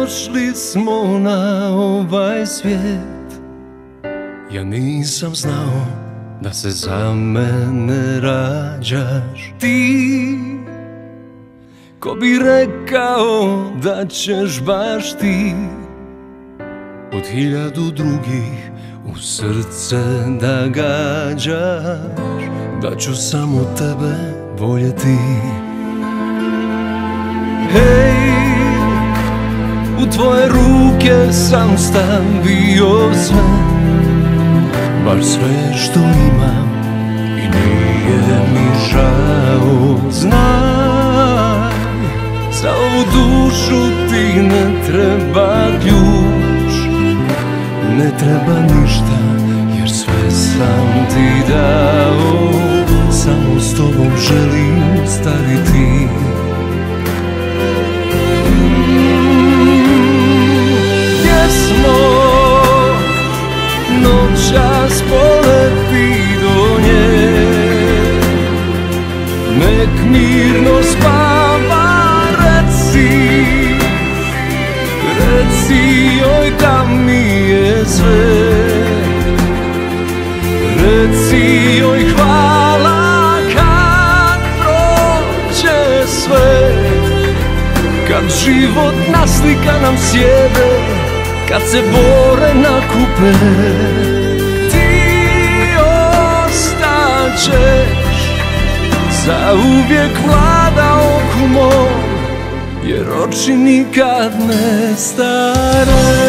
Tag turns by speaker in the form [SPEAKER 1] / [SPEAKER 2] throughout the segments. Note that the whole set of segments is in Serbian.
[SPEAKER 1] došli smo na ovaj svijet. Ja nisam znao da se za mene rađaš ti. Ko bi rekao da ćeš baš ti od 1000 drugih u srce da gađaš, da ću samo tebe voljeti. Hej, u tvoje ruke sam stavio sve, baš sve što imam i nije mi žao. Znaj, za ovu dušu ti ne treba ključ, ne treba ništa jer sve sam ti dao. Samo s tobom želim stariti. Gdje smo? Noćas poleti do nje, nek mirno spava. Reci joj da mi je sve, reci joj hvala kad prođe sve. Kad život naslika nam sjede, kad se bore na kupe, ti ostaćeš zauvijek mlada oku mom, jer oči nikad ne stare.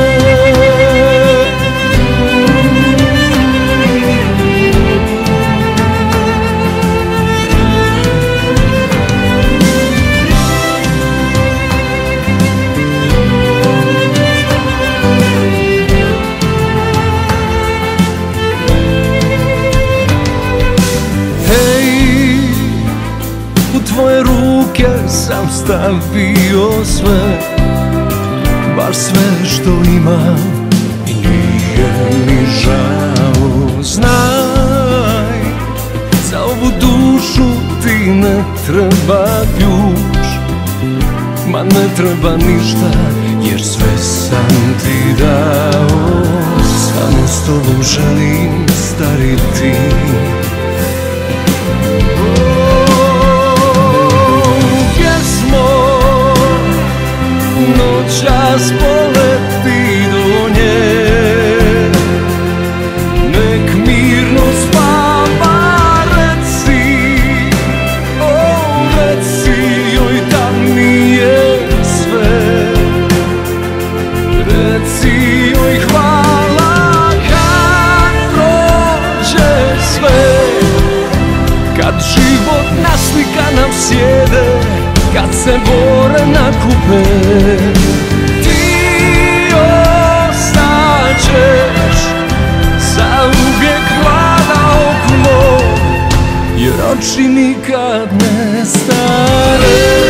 [SPEAKER 1] Tvoje ruke sam stavio sve, baš sve što imam i nije mi žao. Znaj, za ovu dušu ti ne treba ključ, ma ne treba ništa jer sve sam ti dao. Samo s tobom želim stariti. Noćas poleti do nje, nek mirno spava. Reci joj da mi je sve, reci joj hvala kad prođe sve. Kad život naslika nam sjede, kad se bore na kupe, ti ostaćeš zauvijek mlada oku mom, jer oči nikad ne stare.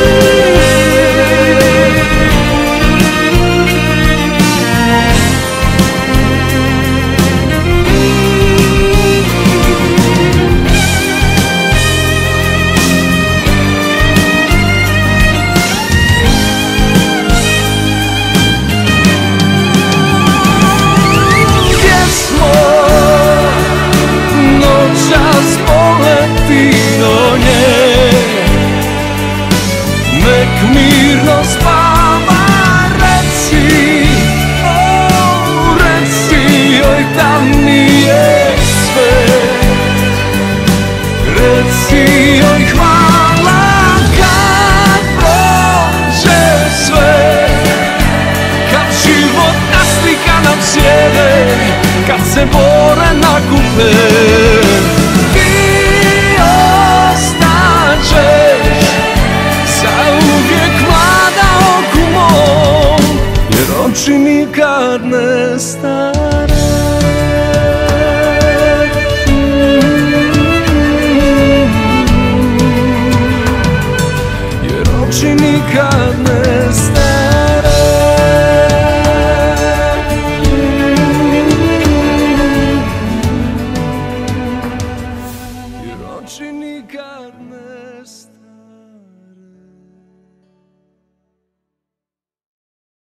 [SPEAKER 1] Nek mirno spava. Reci joj da mi je sve, reci joj hvala kad prođe sve. Kad život naslika nam sjede, kad se bore na kupe, ti ostaćeš zauvijek mlada oku mom, jer oči nikad ne stare.